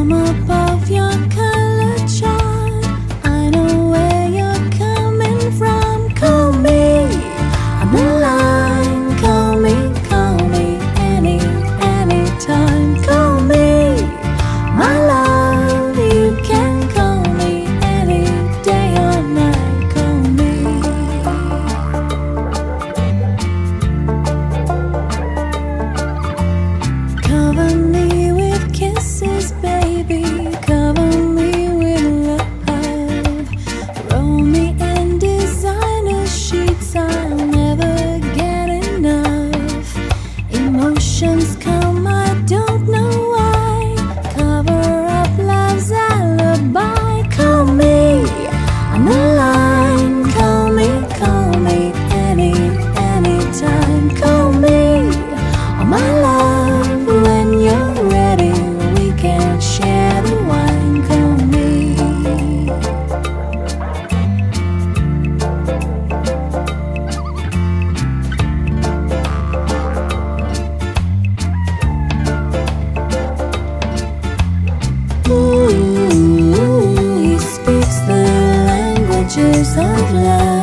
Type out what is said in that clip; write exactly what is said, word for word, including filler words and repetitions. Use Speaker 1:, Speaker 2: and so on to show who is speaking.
Speaker 1: I'm above your color chart. I know where you're coming from. Call me on the line. Call me, call me any, anytime. Call me, my love. You can call me any day or night. Call me. Cover me with kisses, baby. Cover me with love. Roll me in designer sheets. I'll never get enough. Emotions come, I don't know why. Cover up love's alibi. Call me on the line. Call me, call me any, anytime. Call me, oh my love. When you're ready, we can share the wine. Call me. Ooh, he speaks the languages of love.